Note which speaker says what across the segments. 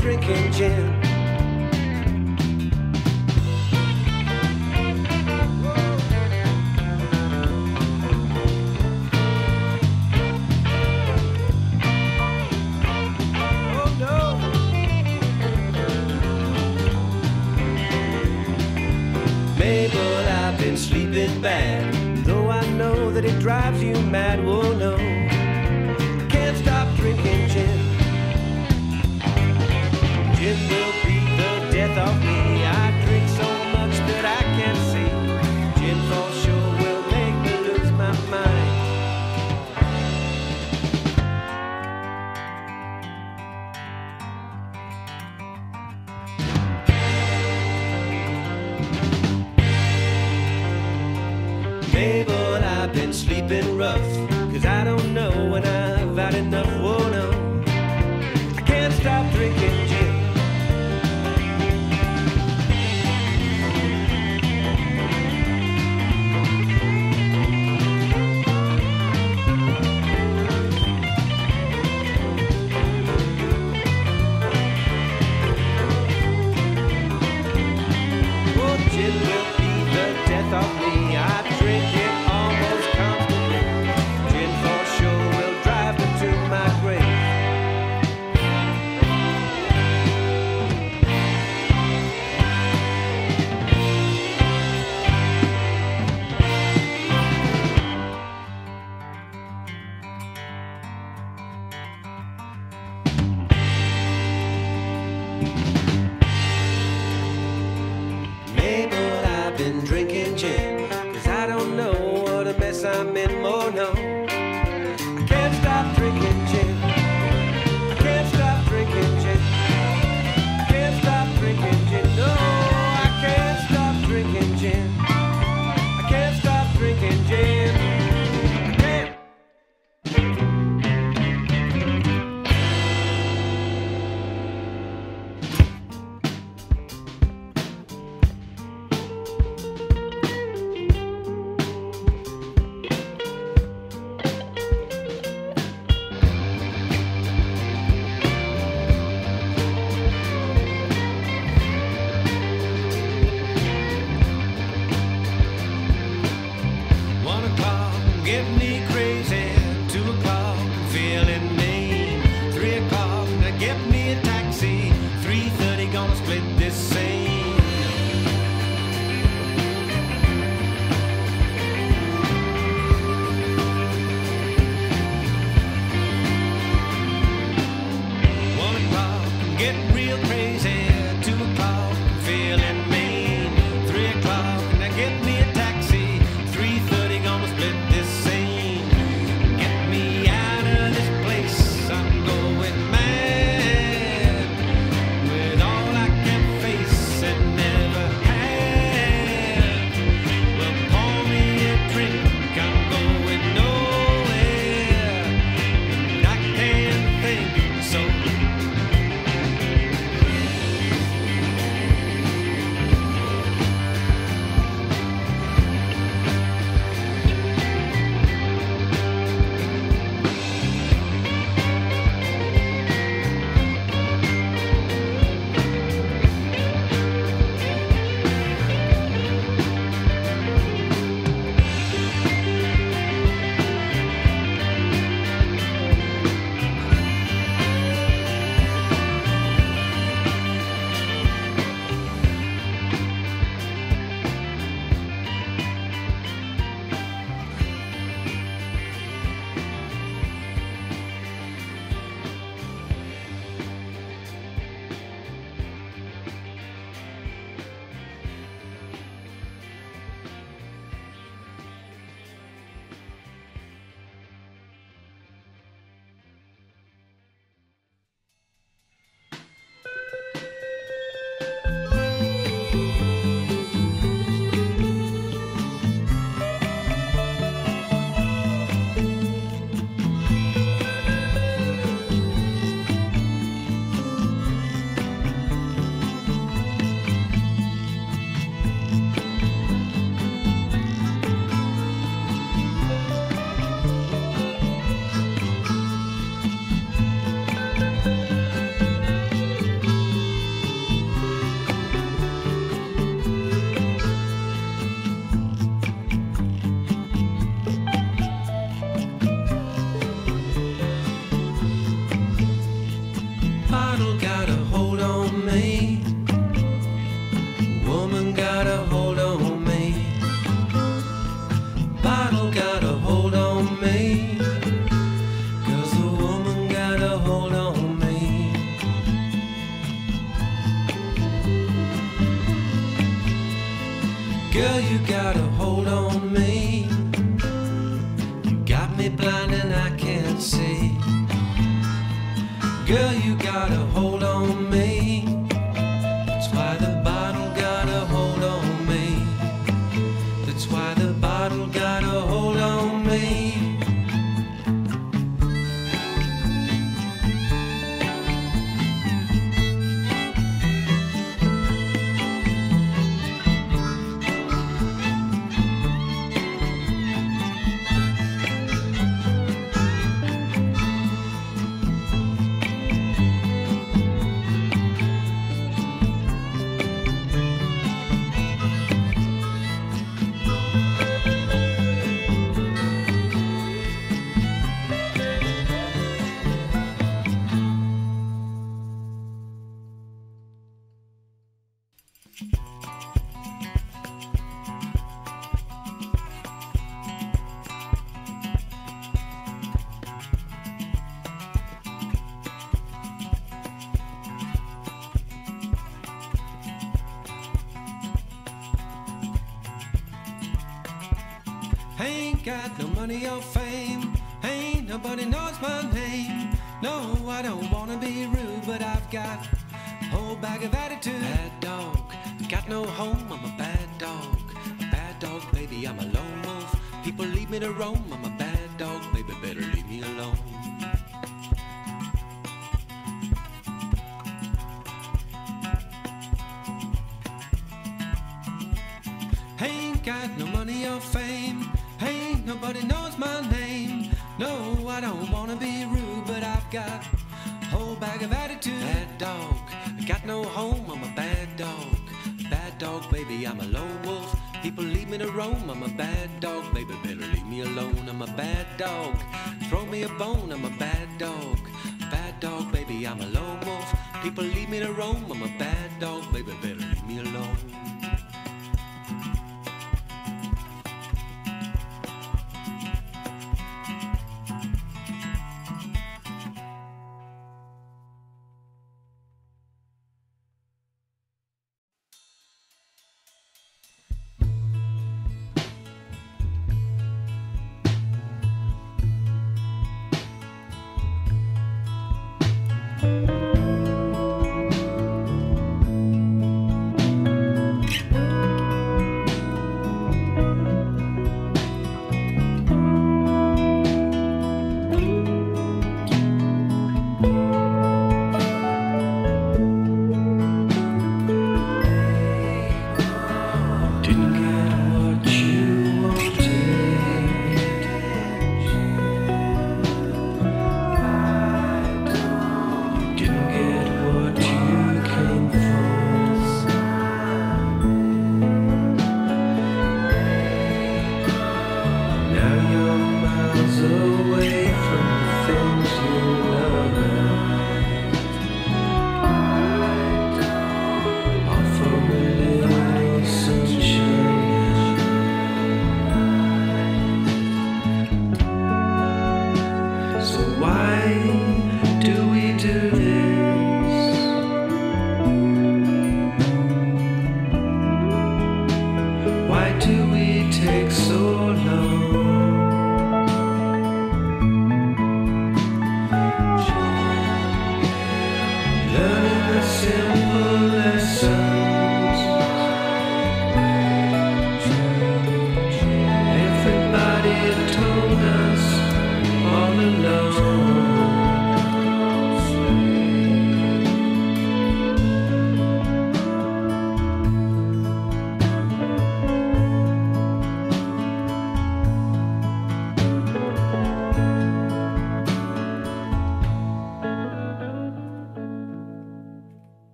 Speaker 1: drinking gin. Mabel, I've been sleeping bad, though I know that it drives you mad. Oh no, I can't stop drinking gin. Gin will be the death of me. I drink so much that I can't see. Gin for sure will make me lose my mind. Mabel, I've been sleeping rough, 'cause I don't know when I've had enough. Oh no, I can't stop drinking gin. Oh, gin will be the death of me. I drink it almost constantly. Gin for sure will drive me to my grave. Mabel, I've been drinking gin, 'cause I don't know what a mess I'm in. Oh no, I can't stop drinking gin. I can't stop drinking gin. I can't stop drinking gin. No, I can't stop drinking gin. I can't stop drinking gin. I can't. Get me crazy, 2 o'clock, feeling mean. 3 o'clock, now get me a taxi. 3:30, gonna split this scene. One o'clock, get real crazy. 2 o'clock, feeling mean. 3 o'clock, now get me a taxi. 3:30, gonna split this scene. Get me out of this place, I'm going mad. With all I can face, Girl, you got a hold on me. You got me blind and I can't see. Girl, you got a hold on me. That's why the bottle got a hold on me. That's why the bottle got a hold on me. Ain't got no money or fame, ain't nobody knows my name. No, I don't wanna be rude, but I've got a whole bag of attitude. Bad dog, got no home, I'm a bad dog. A bad dog, baby, I'm a lone wolf. People leave me to roam, I'm a bad dog, baby, better leave me alone. Ain't got no money or fame, ain't nobody knows my name. No, I don't wanna be rude, but I've got a whole bag of attitude. Bad dog, I got no home, I'm a bad dog. Bad dog, baby, I'm a lone wolf. People leave me to roam, I'm a bad dog, baby, better leave me alone. I'm a bad dog, throw me a bone, I'm a bad dog. Bad dog, baby, I'm a lone wolf. People leave me to roam, I'm a bad dog, baby, better leave me alone.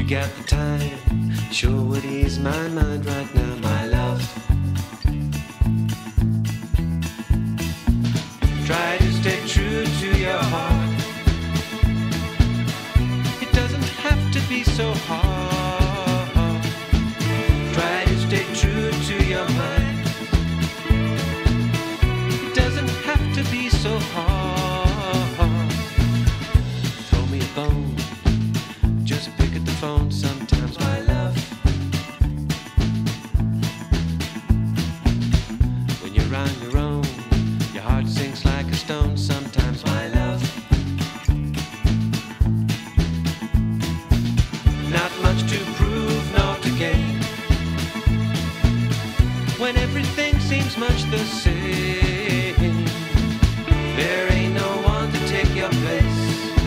Speaker 1: got the time, sure would ease my mind right now, my love. Try to stay true to your heart. It doesn't have to be so hard. Try to stay true to your mind. It doesn't have to be so hard. Throw me a bone, just pick up the phone sometimes, my love. When you're on your own, your heart sinks like a stone sometimes, my love. Not much to prove nor to gain, when everything seems much the same. There ain't no one to take your place.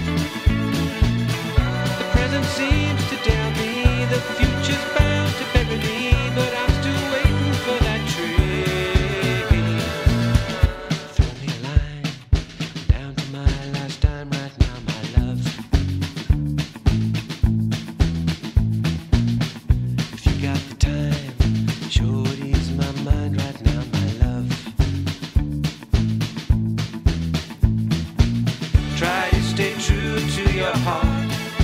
Speaker 1: The present seems to tell me the future's bound to bury me, but I'm still waiting for that train. Throw me a line, down to my last dime right now, my love. If you got the time, sure it ease my mind right now, my love. Try to stay true to your heart.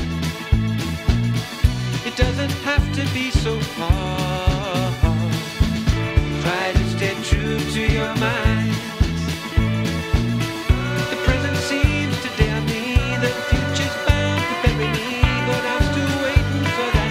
Speaker 1: It doesn't have to be so hard. Try to stay true to your mind. The present seems to tell me the future's bound to bury me, but I'm still waiting for that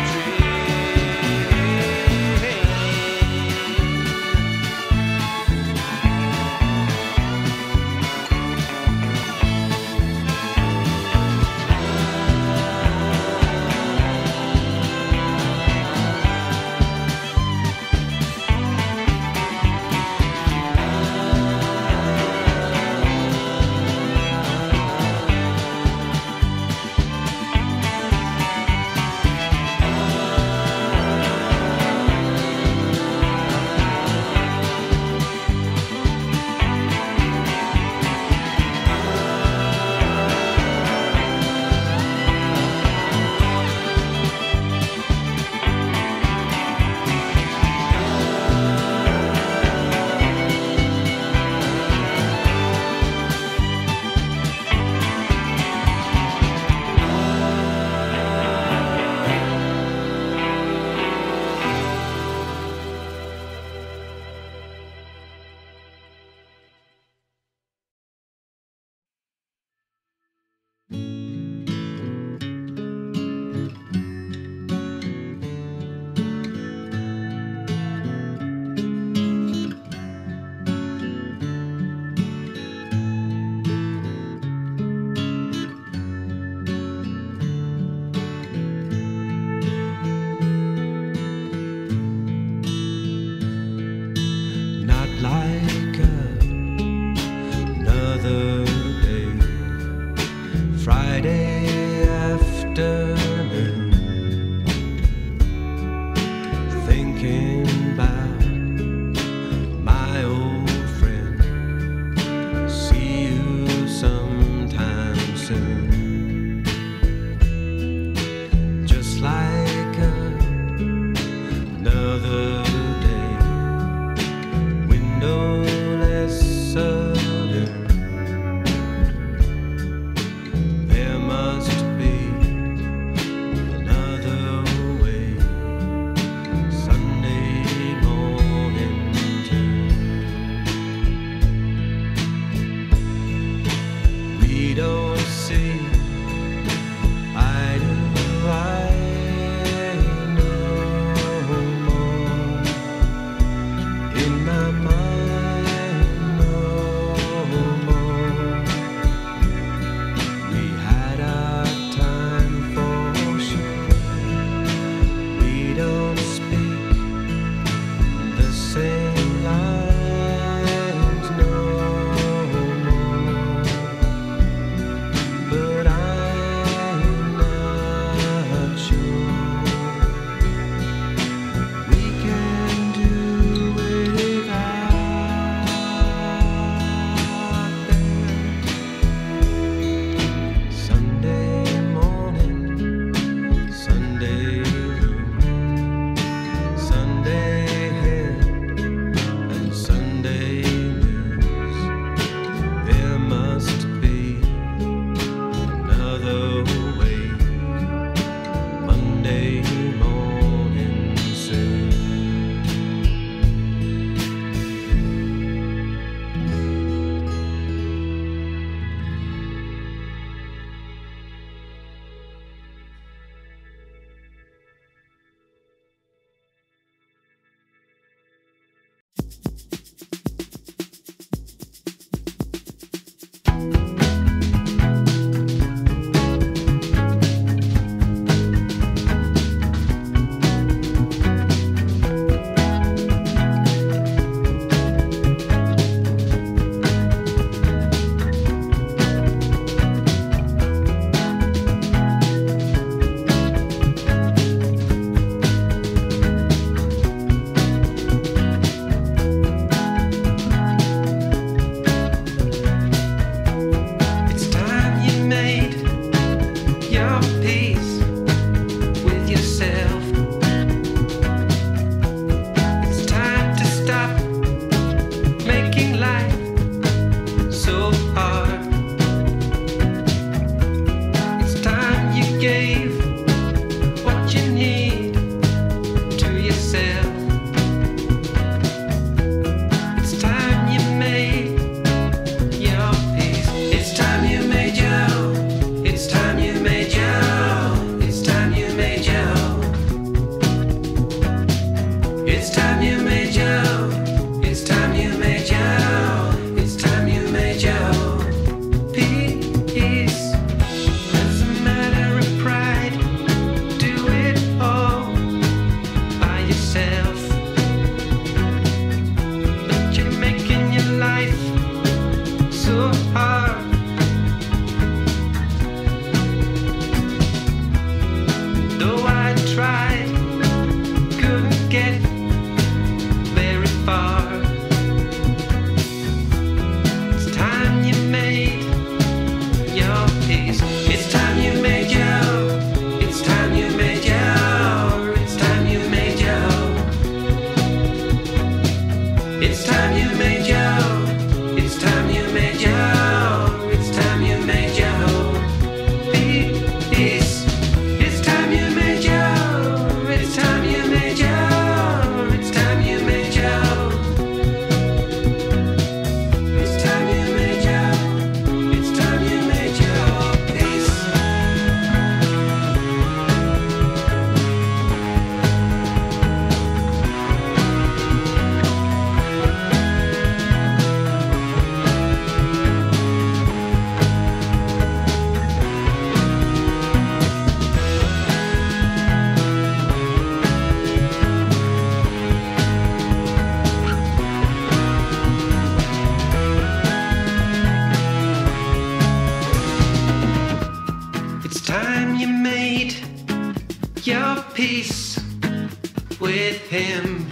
Speaker 1: made your peace with him.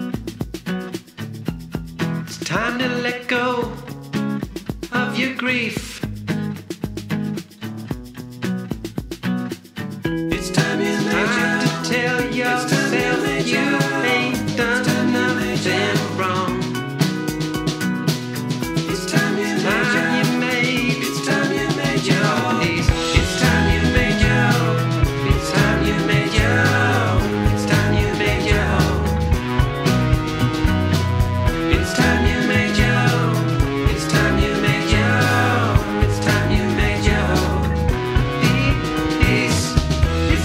Speaker 1: It's time to let go of your grief. It's time you made to tell yourself you ain't done nothing wrong. It's time you made your peace. It's time you made your. It's time you made your. It's time you made your. It's time you made your. It's time you made your. It's time you made your peace. It's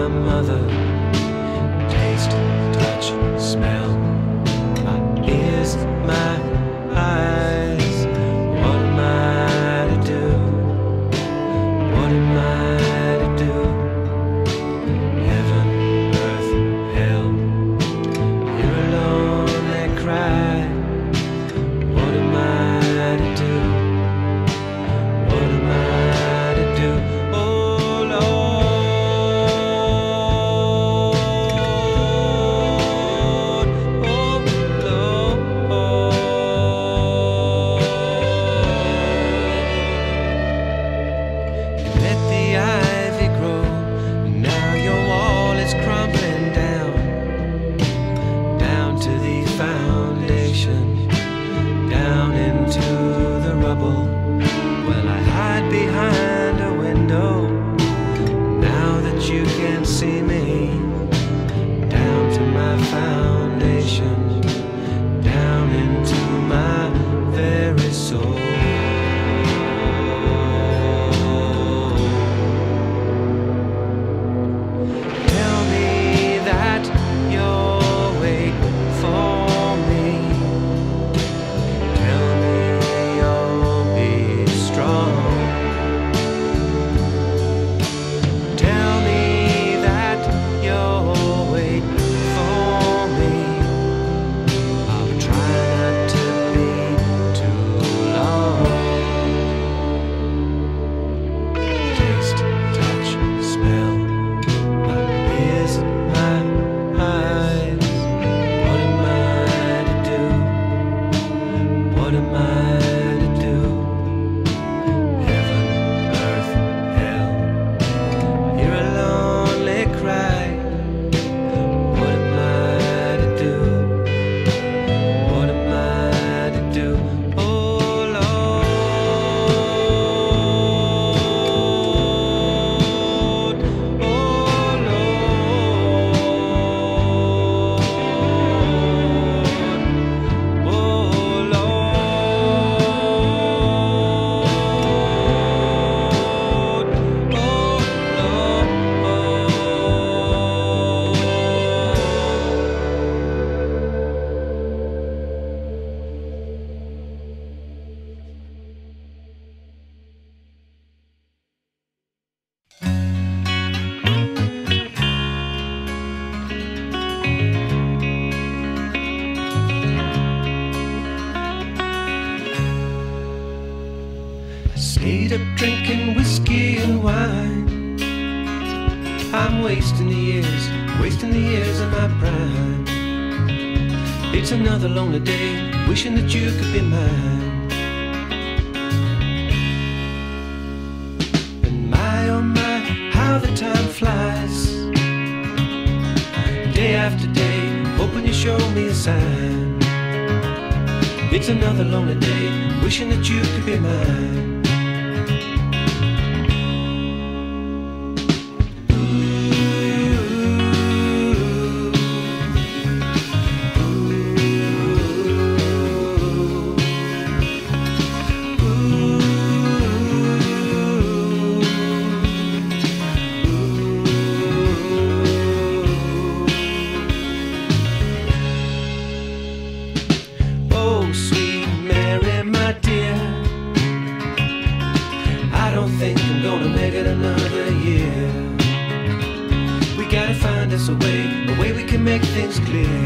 Speaker 1: my mother. Taste, touch, smell, my ears, my eyes. What am I to do? What am I to do? Heaven, earth, hell, hear a lonely cry. What am I to do? What am I to do? Oh Lord, oh Lord. You let the ivy grow, now your wall is crumbling down, down to the foundation, down into the rubble. Well, I hide behind a window, now that you can see me, down to my foundation, down into my very soul. Tell me that you'll wait for me. Tell me you'll be strong. Tell me that you'll wait for me. I'll try not to be too long. Taste, touch, smell, my ears, my eyes. What am I to do? What am I to do? Heaven, earth, hell, hear a lonely cry. What am I to do? What am I to do? Oh Lord, oh Lord, oh stayed up drinking whiskey and wine. I'm wasting the years of my prime. It's another lonely day, wishing that you could be mine. And my oh my, how the time flies. Day after day, hoping you show me a sign. It's another lonely day, wishing that you could be mine. Oh, sweet Mary, my dear, I don't think I'm gonna make it another year. We gotta find us a way we can make things clear.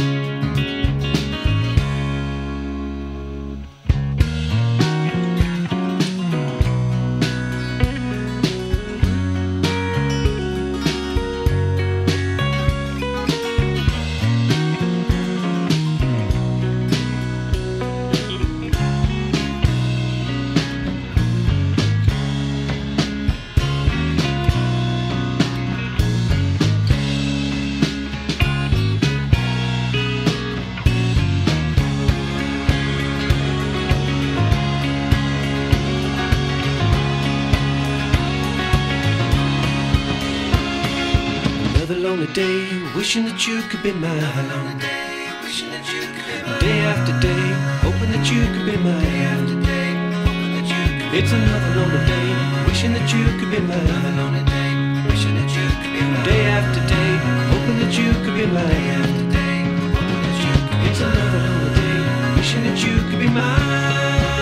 Speaker 1: lonely day, wishing that you could be mine. Day after day, hoping that you could be mine. It's another lonely day, wishing that you could be mine. Day after day, hoping that you could be mine. It's another holiday, wishing that you could be mine.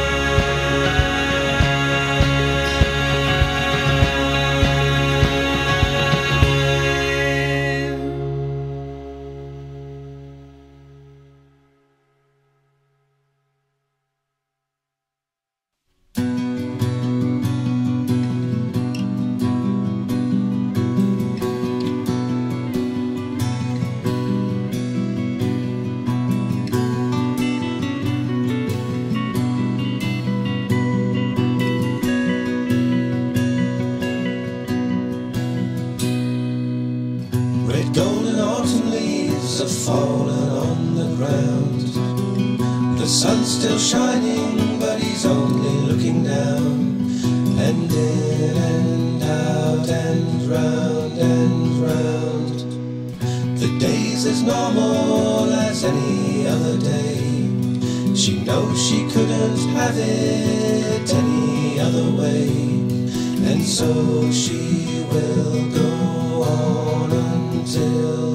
Speaker 2: Golden autumn leaves are falling on the ground. The sun's still shining, but he's only looking down. And in and out and round and round. The day's as normal as any other day. She knows she couldn't have it any other way. And so she will go on until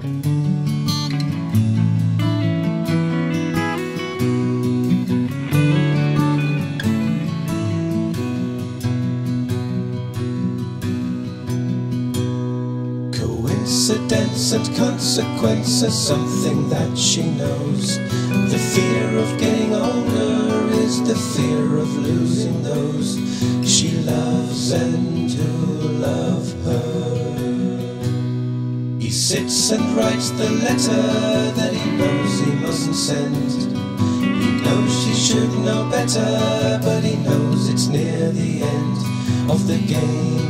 Speaker 2: coincidence and consequence are something that she knows. The fear of getting older is the fear of losing those she loves and who love her. He sits and writes the letter that he knows he mustn't send. He knows she should know better, but he knows it's near the end of the game.